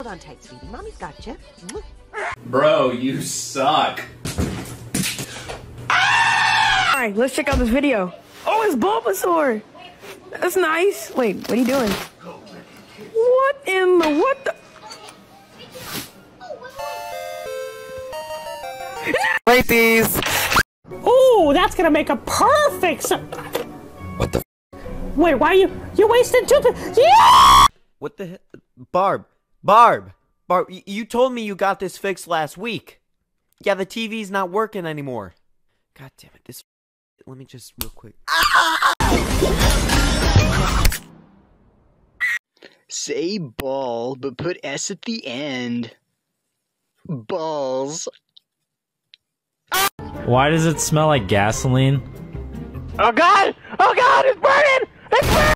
Hold on tight, sweetie. Mommy's got you. Bro, you suck. Alright, let's check out this video. Oh, it's Bulbasaur! That's nice. Wait, what are you doing? What in the what the? Rate these! Ooh, that's gonna make a perfect What the Wait, why are you wasted yeah! What the Barb, you told me you got this fixed last week. Yeah, the TV's not working anymore. God damn it, let me just real quick. Say ball, but put S at the end. Balls. Why does it smell like gasoline? Oh god! Oh god, it's burning! It's burning!